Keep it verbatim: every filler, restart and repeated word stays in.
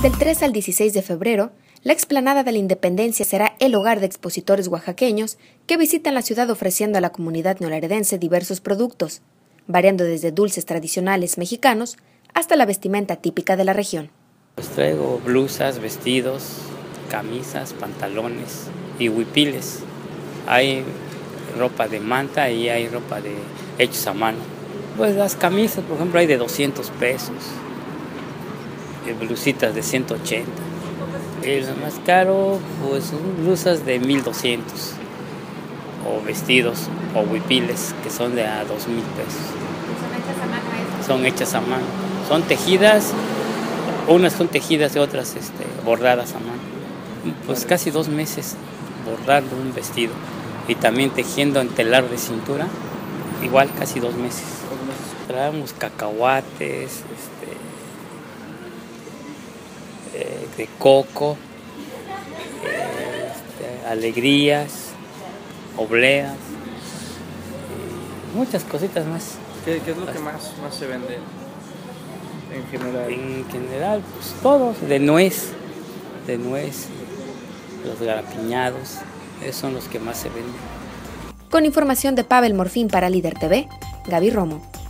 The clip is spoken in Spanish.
Del tres al dieciséis de febrero, la explanada de la Independencia será el hogar de expositores oaxaqueños que visitan la ciudad ofreciendo a la comunidad neolaredense diversos productos, variando desde dulces tradicionales mexicanos hasta la vestimenta típica de la región. Pues traigo blusas, vestidos, camisas, pantalones y huipiles. Hay ropa de manta y hay ropa de hechos a mano. Pues las camisas, por ejemplo, hay de doscientos pesos, y blusitas de ciento ochenta. El más caro, pues son blusas de mil doscientos, o vestidos, o huipiles, que son de a dos mil pesos. ¿Son hechas a mano esas? Son hechas a mano. Son tejidas, unas son tejidas y otras este, bordadas a mano. Pues casi dos meses bordando un vestido y también tejiendo en telar de cintura, igual casi dos meses. Traemos cacahuates, este, eh, de coco, eh, este, alegrías, obleas, muchas cositas más. ¿Qué, qué es lo que más, más se vende en general? En general, pues todos, de nuez, de nuez, los garapiñados, esos son los que más se venden. Con información de Pavel Morfín para Líder T V, Gaby Romo.